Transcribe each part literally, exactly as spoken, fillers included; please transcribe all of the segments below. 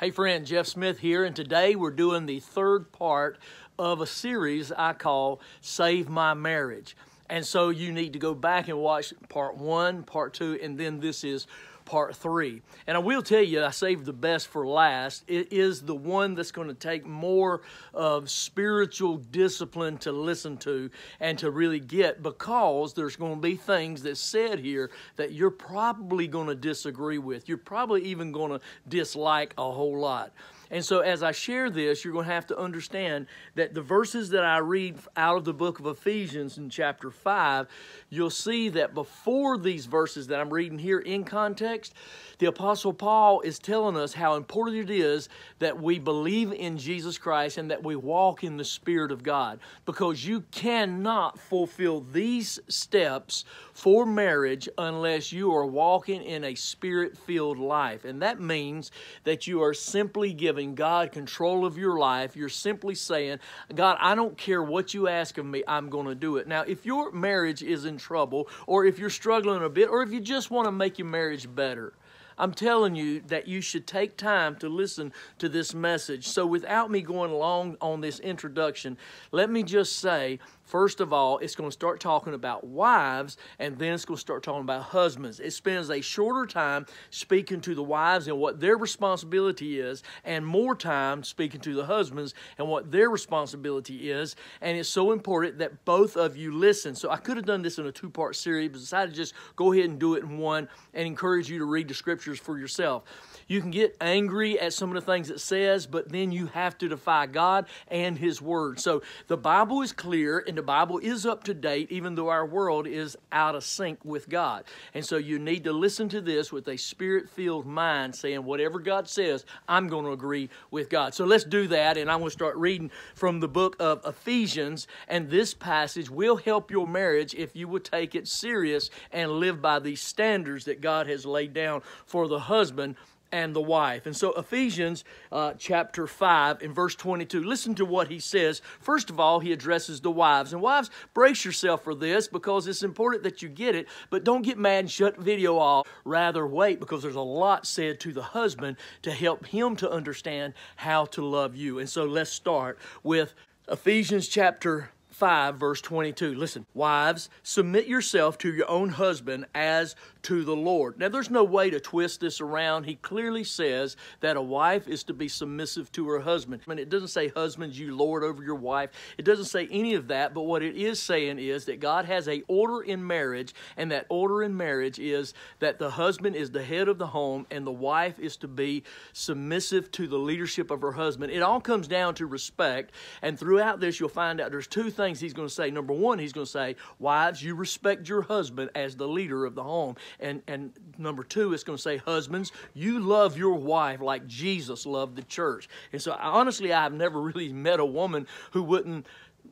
Hey friend, Jeff Smith here, and today we're doing the third part of a series I call Save My Marriage. And so you need to go back and watch part one, part two, and then this is part three. And I will tell you, I saved the best for last. It is the one that's going to take more of spiritual discipline to listen to and to really get, because there's going to be things that's said here that you're probably going to disagree with. You're probably even going to dislike a whole lot. And so as I share this, you're going to have to understand that the verses that I read out of the book of Ephesians in chapter five, you'll see that before these verses that I'm reading here in context, the Apostle Paul is telling us how important it is that we believe in Jesus Christ and that we walk in the Spirit of God. Because you cannot fulfill these steps for marriage unless you are walking in a Spirit-filled life. And that means that you are simply giving God control of your life. You're simply saying, God, I don't care what you ask of me, I'm going to do it. Now, if your marriage is in trouble, or if you're struggling a bit, or if you just want to make your marriage better, I'm telling you that you should take time to listen to this message. So without me going long on this introduction, let me just say, first of all, it's going to start talking about wives, and then it's going to start talking about husbands. It spends a shorter time speaking to the wives and what their responsibility is, and more time speaking to the husbands and what their responsibility is. And it's so important that both of you listen. So I could have done this in a two-part series, but decided to just go ahead and do it in one and encourage you to read the scriptures for yourself. You can get angry at some of the things it says, but then you have to defy God and His Word. So the Bible is clear, and the Bible is up to date, even though our world is out of sync with God. And so you need to listen to this with a Spirit-filled mind, saying whatever God says, I'm going to agree with God. So let's do that, and I'm going to start reading from the book of Ephesians, and this passage will help your marriage if you would take it serious and live by these standards that God has laid down for the husband and the wife. And so Ephesians uh, chapter five and verse twenty-two, listen to what he says. First of all, he addresses the wives. And wives, brace yourself for this, because it's important that you get it, but don't get mad and shut the video off. Rather wait, because there's a lot said to the husband to help him to understand how to love you. And so let's start with Ephesians chapter five, verse twenty-two. Listen, wives, submit yourself to your own husband as to the Lord. Now, there's no way to twist this around. He clearly says that a wife is to be submissive to her husband. I mean, it doesn't say, husbands, you lord over your wife. It doesn't say any of that, but what it is saying is that God has an order in marriage, and that order in marriage is that the husband is the head of the home, and the wife is to be submissive to the leadership of her husband. It all comes down to respect, and throughout this, you'll find out there's two things he's going to say. Number one, he's going to say, wives, you respect your husband as the leader of the home. And, and number two, it's going to say, husbands, you love your wife like Jesus loved the church. And so honestly, I've never really met a woman who wouldn't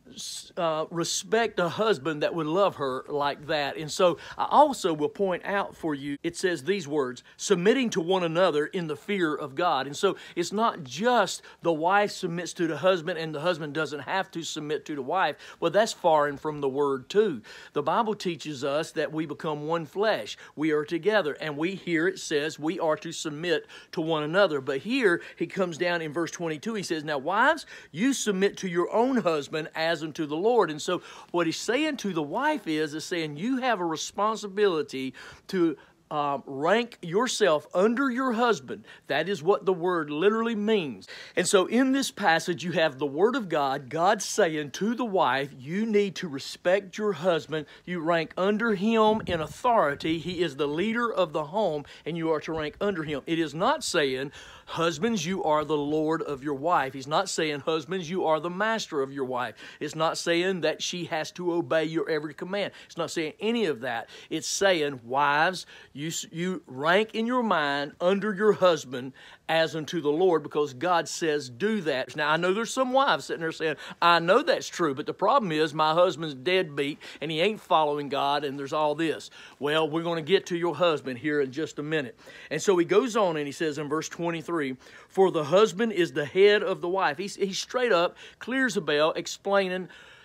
Uh, respect a husband that would love her like that. And so I also will point out for you, it says these words, submitting to one another in the fear of God. And so it's not just the wife submits to the husband and the husband doesn't have to submit to the wife. Well, that's foreign from the word too. The Bible teaches us that we become one flesh. We are together, and we here it says we are to submit to one another. But here he comes down in verse twenty-two, he says, now wives, you submit to your own husband as unto the Lord. And so what he's saying to the wife is, is saying you have a responsibility to Um, rank yourself under your husband. That is what the word literally means. And so in this passage, you have the word of God, God saying to the wife, you need to respect your husband. You rank under him in authority. He is the leader of the home, and you are to rank under him. It is not saying, husbands, you are the Lord of your wife. He's not saying, husbands, you are the master of your wife. It's not saying that she has to obey your every command. It's not saying any of that. It's saying, wives, you You, you rank in your mind under your husband as unto the Lord, because God says do that. Now, I know there's some wives sitting there saying, I know that's true, but the problem is my husband's deadbeat and he ain't following God, and there's all this. Well, we're going to get to your husband here in just a minute. And so he goes on and he says in verse twenty-three, for the husband is the head of the wife. He's, he straight up clears a bell explaining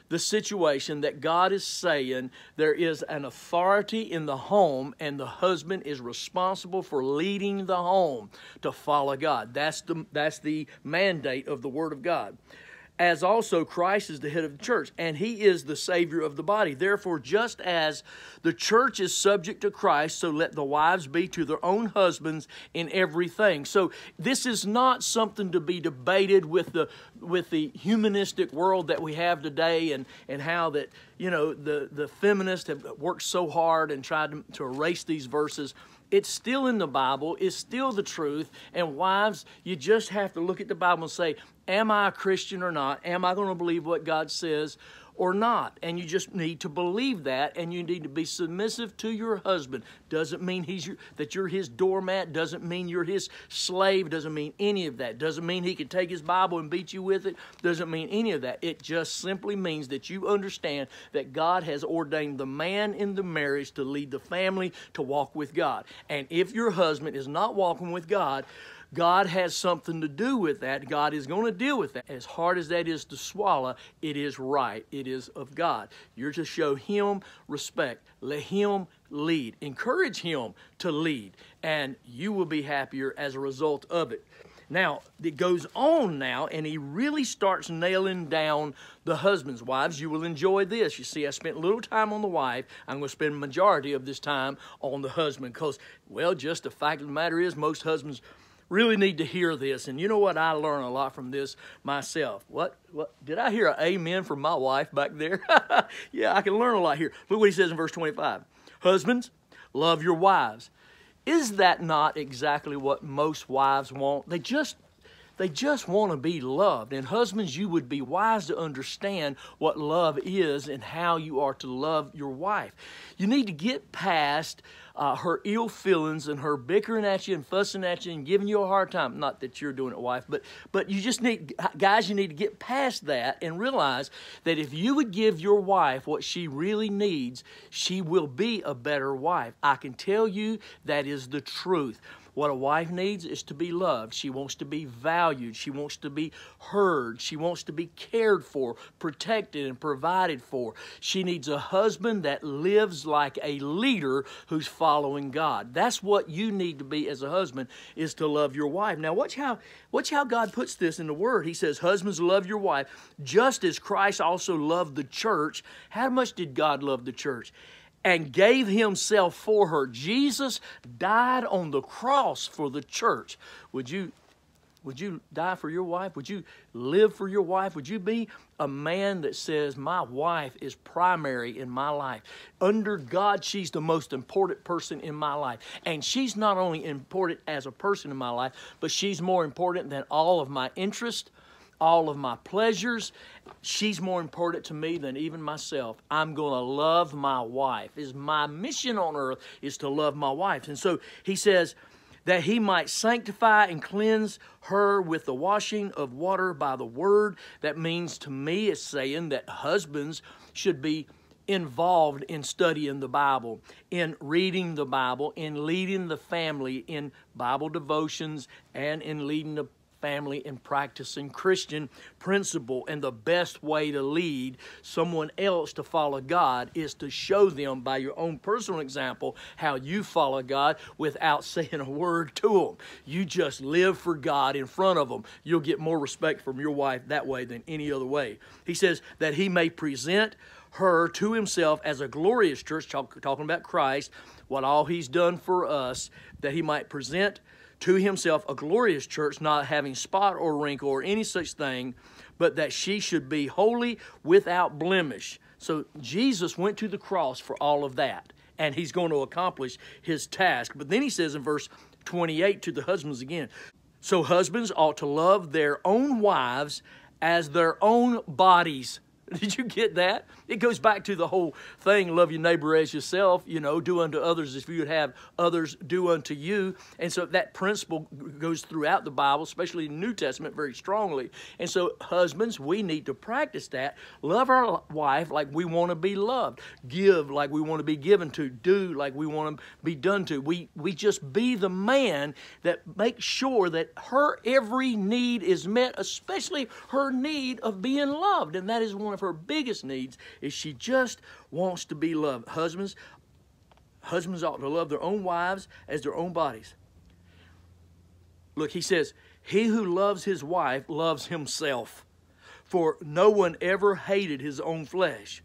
the situation that God is saying there is an authority in the home, and the husband is responsible for leading the home to follow God. That's the, that's the mandate of the Word of God. As also Christ is the head of the church, and He is the Savior of the body. Therefore, just as the church is subject to Christ, so let the wives be to their own husbands in everything. So this is not something to be debated with the with the humanistic world that we have today, and, and how that, you know, the, the feminists have worked so hard and tried to, to erase these verses. It's still in the Bible. It's still the truth. And wives, you just have to look at the Bible and say, am I a Christian or not? Am I going to believe what God says or not? And you just need to believe that, and you need to be submissive to your husband. Doesn't mean he's your, that you're his doormat. Doesn't mean you're his slave. Doesn't mean any of that. Doesn't mean he can take his Bible and beat you with it. Doesn't mean any of that. It just simply means that you understand that God has ordained the man in the marriage to lead the family, to walk with God. And if your husband is not walking with God, God has something to do with that. God is going to deal with that. As hard as that is to swallow, it is right. It is of God. You're to show Him respect. Let Him lead. Encourage Him to lead, and you will be happier as a result of it. Now, it goes on now, and he really starts nailing down the husbands. Wives, you will enjoy this. You see, I spent a little time on the wife. I'm going to spend the majority of this time on the husband because, well, just the fact of the matter is most husbands really need to hear this. And you know what? I learn a lot from this myself. What? What? Did I hear an amen from my wife back there? Yeah, I can learn a lot here. Look what he says in verse twenty-five. Husbands, love your wives. Is that not exactly what most wives want? They just They just want to be loved. And husbands, you would be wise to understand what love is and how you are to love your wife. You need to get past uh, her ill feelings and her bickering at you and fussing at you and giving you a hard time. Not that you're doing it, wife, but, but you just need, guys, you need to get past that and realize that if you would give your wife what she really needs, she will be a better wife. I can tell you that is the truth. What a wife needs is to be loved. She wants to be valued. She wants to be heard. She wants to be cared for, protected, and provided for. She needs a husband that lives like a leader who's following God. That's what you need to be as a husband, is to love your wife. Now, watch how, watch how God puts this in the Word. He says, husbands, love your wife, just as Christ also loved the church. How much did God love the church? And gave Himself for her. Jesus died on the cross for the church. Would you, would you die for your wife? Would you live for your wife? Would you be a man that says, my wife is primary in my life? Under God, she's the most important person in my life. And she's not only important as a person in my life, but she's more important than all of my interests, all of my pleasures. She's more important to me than even myself. I'm going to love my wife. Is my mission on earth is to love my wife. And so he says that He might sanctify and cleanse her with the washing of water by the word. That means, to me, it's saying that husbands should be involved in studying the Bible, in reading the Bible, in leading the family in Bible devotions, and in leading the family and practicing Christian principle. And the best way to lead someone else to follow God is to show them by your own personal example how you follow God without saying a word to them. You just live for God in front of them. You'll get more respect from your wife that way than any other way. He says that He may present her to Himself as a glorious church, talk, talking about Christ, what all He's done for us, that He might present to Himself a glorious church, not having spot or wrinkle or any such thing, but that she should be holy, without blemish. So Jesus went to the cross for all of that, and He's going to accomplish His task. But then He says in verse twenty-eight to the husbands again, so husbands ought to love their own wives as their own bodies. Did you get that? It goes back to the whole thing, love your neighbor as yourself, you know, do unto others as you would have others do unto you. And so that principle goes throughout the Bible, especially in the New Testament, very strongly. And so husbands, we need to practice that. Love our wife like we want to be loved. Give like we want to be given to. Do like we want to be done to. We, we just be the man that makes sure that her every need is met, especially her need of being loved. And that is one of her biggest needs is she just wants to be loved. Husbands, husbands ought to love their own wives as their own bodies. Look, he says, he who loves his wife loves himself, for no one ever hated his own flesh.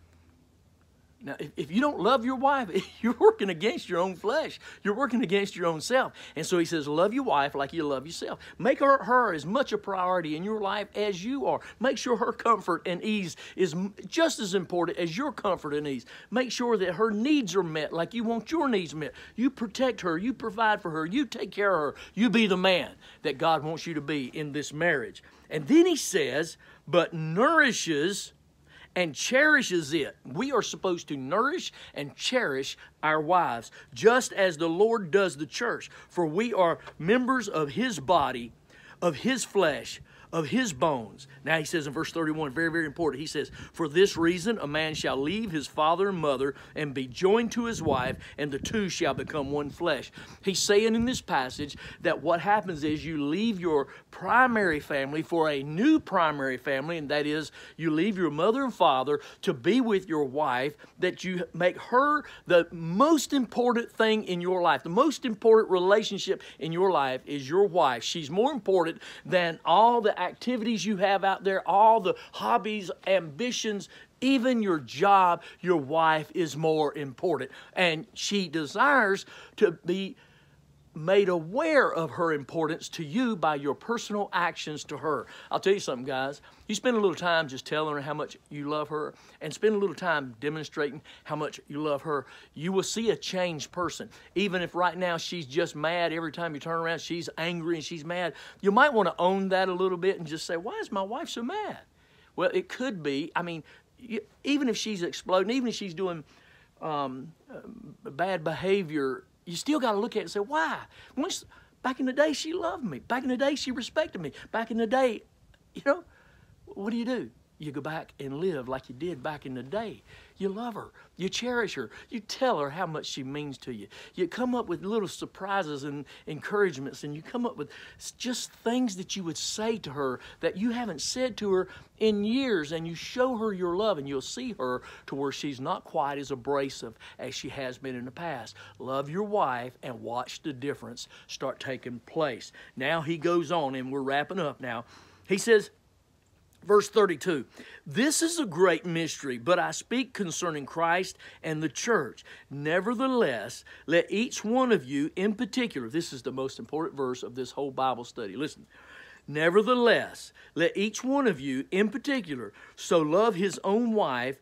Now, if, if you don't love your wife, you're working against your own flesh. You're working against your own self. And so he says, love your wife like you love yourself. Make her, her as much a priority in your life as you are. Make sure her comfort and ease is just as important as your comfort and ease. Make sure that her needs are met like you want your needs met. You protect her. You provide for her. You take care of her. You be the man that God wants you to be in this marriage. And then he says, but nourishes and cherishes it. We are supposed to nourish and cherish our wives, just as the Lord does the church. For we are members of his body, of his flesh, of his bones. Now he says in verse thirty-one, very, very important, he says, for this reason a man shall leave his father and mother and be joined to his wife, and the two shall become one flesh. He's saying in this passage that what happens is you leave your primary family for a new primary family, and that is you leave your mother and father to be with your wife, that you make her the most important thing in your life. The most important relationship in your life is your wife. She's more important than all the activities you have out there, all the hobbies, ambitions, even your job. Your wife is more important. And she desires to be made aware of her importance to you by your personal actions to her. I'll tell you something, guys. You spend a little time just telling her how much you love her, and spend a little time demonstrating how much you love her. You will see a changed person. Even if right now she's just mad, every time you turn around she's angry and she's mad, you might want to own that a little bit and just say, why is my wife so mad? Well, it could be, I mean, you, even if she's exploding, even if she's doing um, uh, bad behavior, you still got to look at it and say, why? Once, back in the day, she loved me. Back in the day, she respected me. Back in the day, you know, what do you do? You go back and live like you did back in the day. You love her. You cherish her. You tell her how much she means to you. You come up with little surprises and encouragements, and you come up with just things that you would say to her that you haven't said to her in years, and you show her your love, and you'll see her to where she's not quite as abrasive as she has been in the past. Love your wife and watch the difference start taking place. Now he goes on, and we're wrapping up now. He says, verse thirty-two, this is a great mystery, but I speak concerning Christ and the church. Nevertheless, let each one of you in particular, this is the most important verse of this whole Bible study. Listen, nevertheless, let each one of you in particular so love his own wife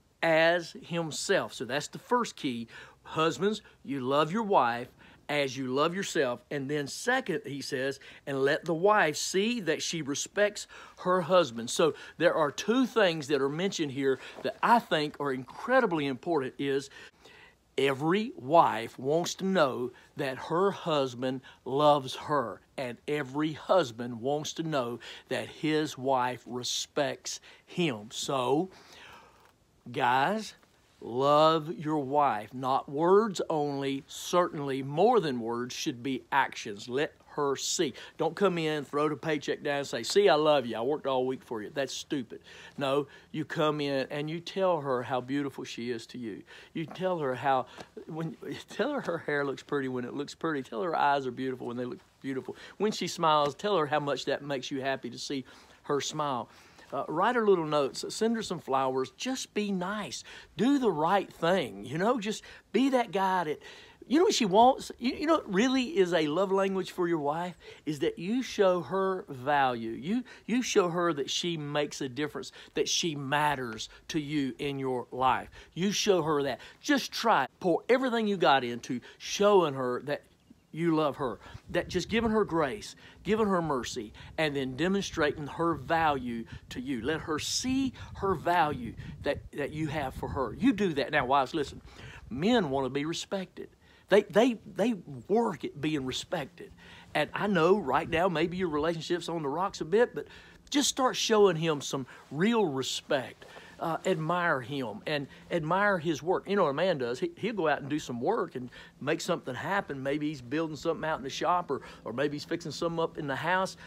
as himself. So that's the first key. Husbands, you love your wife as you love yourself. And then second, he says, and let the wife see that she respects her husband. So there are two things that are mentioned here that I think are incredibly important. Is every wife wants to know that her husband loves her, and every husband wants to know that his wife respects him. So, guys, love your wife, not words only. Certainly more than words should be actions. Let her see. Don't come in, throw the paycheck down and say, see, I love you. I worked all week for you. That's stupid. No, you come in and you tell her how beautiful she is to you. You tell her how, when tell her her hair looks pretty when it looks pretty. Tell her her eyes are beautiful when they look beautiful. When she smiles, tell her how much that makes you happy to see her smile. Uh, write her little notes, send her some flowers, just be nice. Do the right thing, you know, just be that guy that, you know what she wants? You, you know what really is a love language for your wife? Is that you show her value. You, you show her that she makes a difference, that she matters to you in your life. You show her that. Just try it. Pour everything you got into showing her that you love her, that just giving her grace, giving her mercy, and then demonstrating her value to you. Let her see her value that, that you have for her. You do that. Now, wives, listen, men want to be respected. They, they, they work at being respected. And I know right now maybe your relationship's on the rocks a bit, but just start showing him some real respect. Uh, admire him and admire his work. You know what a man does? He, he'll go out and do some work and make something happen. Maybe he's building something out in the shop, or, or maybe he's fixing something up in the house.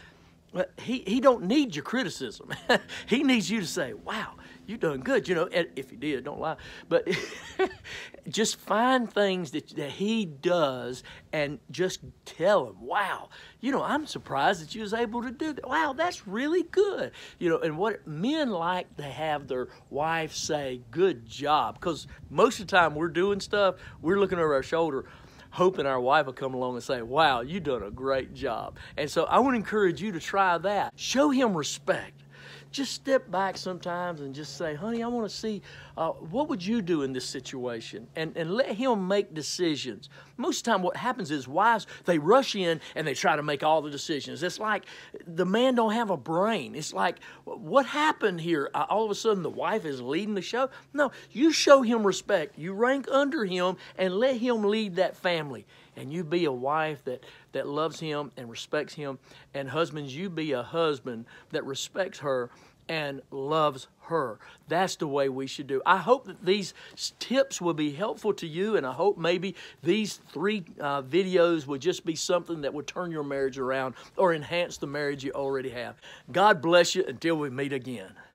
Well, he, he don't need your criticism. He needs you to say, wow, you done good, you know, and if you did, don't lie. But just find things that, that he does and just tell him, wow, you know, I'm surprised that you was able to do that. Wow, that's really good. You know, and what men like to have their wife say, good job. Because most of the time we're doing stuff, we're looking over our shoulder, hoping our wife will come along and say, wow, you done a great job. And so I want to encourage you to try that. Show him respect. Just step back sometimes and just say, honey, I want to see, uh, what would you do in this situation? And, and let him make decisions. Most of the time what happens is wives, they rush in and they try to make all the decisions. It's like the man don't have a brain. It's like, what happened here? Uh, all of a sudden the wife is leading the show? No, you show him respect. You rank under him and let him lead that family. And you be a wife that, that loves him and respects him. And husbands, you be a husband that respects her and loves her. That's the way we should do. I hope that these tips will be helpful to you, and I hope maybe these three uh, videos will just be something that will turn your marriage around or enhance the marriage you already have. God bless you until we meet again.